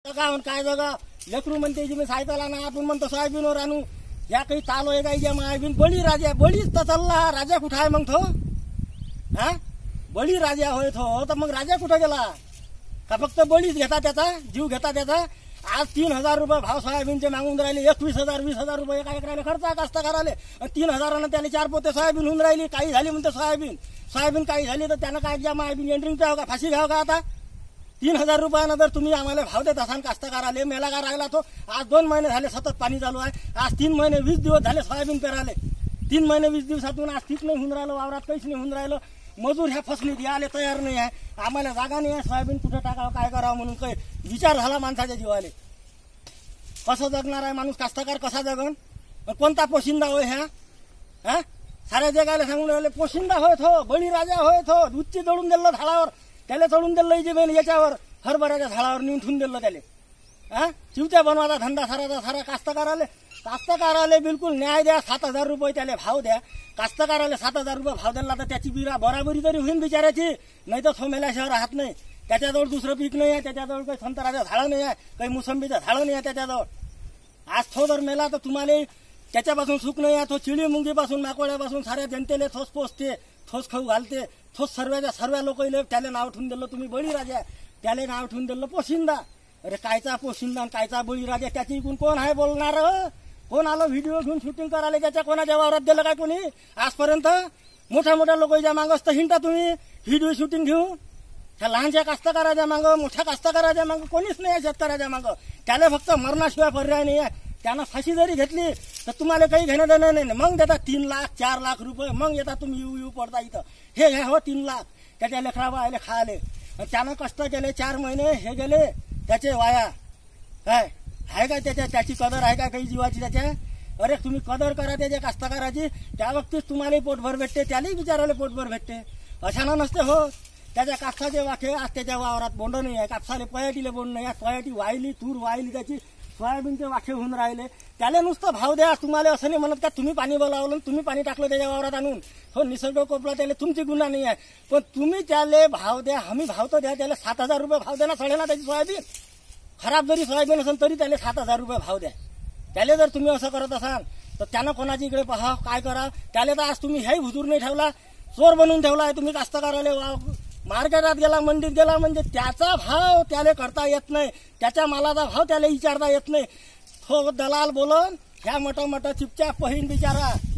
काय जगा लेकरू म्हणते जी मी सायकला ना आपण म्हणतो सोयाबीनवर आणू या काही चालू आहे काही मायाबीन बळी राजा बळीच तर चालला राजा कुठं आहे मग तो हा बळी राजा होय तो तर मग राजा कुठं गेला का फक्त बळीच घेता त्याचा जीव घेता त्याचा आज 3000 रुपये भाव सोयाबीनचे मागून राहिले 21,000 20,000 रुपये एका एकराला खर्च कास्तकाराले 3000 त्याने 4 पोते सोयाबीन होऊन राहिली काही झाली म्हणते सोयाबीन काही झाली तर त्यानं काय ज्या मायाबीन एंट्रिंग का फाशी घ्याव का आता 3000 रुपयानं जर तुम्ही आम्हाला भाव देत असाल कास्तकाराले मेला का राहिला तो आज 2 महिने झाले सतत पाणी चालू आहे आज 3 महिने 20 दिवस झाले सोयाबीन पेराले 3 महिने 20 दिवसातून आज ठीक नाही होऊन राहिलं वावरात काहीच नाही होऊन राहिलं मजूर ह्या फसलीत यायला तयार नाही आहे आम्हाला जागा नाही आहे सोयाबीन कुठं टाकावं काय करावं म्हणून काही विचार झाला माणसाच्या जीवाले कसं जगणार आहे माणूस कास्तकार कसा जगन कोणता पोशिंदा होय ह्या साऱ्या जगाला सांगून राहिले पोशिंदा होय तो बळी राजा होय तो दूधची चढून दिलं झाडावर त्याला चढून दिलं जे याच्यावर हरभऱ्याच्या झाडावर नेऊन ठेवून दिलं त्याला चिवच्या बनवाचा धंदा सारा कास्तकाराले बिलकुल न्याय द्या 7000 रुपये त्याला भाव द्या कास्तकाराले 7000 रुपये भाव दिला तर त्याची बराबरी तरी होईल बिचाराची नाही तर तो मेल्याशिवाय राहत नाही त्याच्याजवळ दुसरं पीक नाही आहे त्याच्याजवळ काही संत्र्याचं झाडं नाही आहे काही मोसंबीचं झाडं नाही आहे त्याच्याजवळ आज तो जर मेला तर तुम्हाला त्याच्यापासून सुख नाही आहे तो चिडी मुंगीपासून माकोळ्यापासून साऱ्या जनतेला थोस पोचते थोस खाऊ घालते थोस सर्व लोक त्याला नाव ठेवून दिलं तुम्ही बळी राजा त्याला नाव ठेवून दिलं पोशिंदा अरे कायचा पोशिंदा कायचा बळी राजा त्याची इकून कोण आहे बोलणार कोण आलं व्हिडिओ घेऊन शूटिंग करायला त्याच्या कोणाच्या वावरात दिलं काय कोणी आजपर्यंत मोठ्या लोकांच्या मागं तर हिंडता तुम्ही व्हिडिओ शूटिंग घेऊन त्या लहानशा कास्तकाराच्या मागं मोठ्या कास्तकाराच्या मागं कोणीच नाही आहे शेतकऱ्याच्या मागं त्याला फक्त मरणाशिवाय पर्याय नाही आहे त्यानं फाशी जरी घेतली तर तुम्हाला काही घेणं देणं नाही मग देतात 3 लाख 4 लाख रुपये मग येतात तुम्ही येऊ पडता इथं हे घ्या हो 3 लाख त्याच्या लेकरा बायले खायले त्यानं कष्ट केले 4 महिने हे गेले त्याचे वाया काय आहे का त्याची कदर आहे का काही जीवाची त्याच्या अरे तुम्ही कदर करा त्याच्या कास्तकाराची त्या बाबतीत तुम्हालाही पोटभर भेटते त्यालाही बिचारायला पोटभर भेटते अशानं नसते हो त्याच्या कापसाचे वाखे आज त्याच्या वावरात बोंड नाही आहे कापसाले पयाटीले बोंड नाही आहे पयाटी वाहिली तूर वाहिली त्याची सोयाबीनचे वाखे होऊन राहिले त्याला नुसतं भाव द्या तुम्हाला असं नाही म्हणत का तुम्ही पाणी बोलावलं तुम्ही पाणी टाकलं त्याच्या वावरात आणून हो निसर्ग कोपला त्याला तुमची गुन्हा नाही आहे पण तुम्ही त्याला भाव द्या हमी भाव तर द्या त्याला 7000 रुपये भाव द्या ना सडे ना त्याची सोयाबीन खराब जरी सोयाबीन असेल तरी त्याला 7000 रुपये भाव द्या त्याला जर तुम्ही असं करत असाल तर त्यानं कोणाची इकडे पहा काय करा त्याला तर आज तुम्ही ह्याही हुजूर नाही ठेवला चोर बनवून ठेवला आहे तुम्ही कास्तकाराला मार्केटात गेला मंडीत गेला म्हणजे त्याचा भाव त्याला करता येत नाही त्याच्या मालाचा भाव त्याला विचारता येत नाही हो दलाल बोलून ह्या मोठा चिपच्या पहिन बिचारा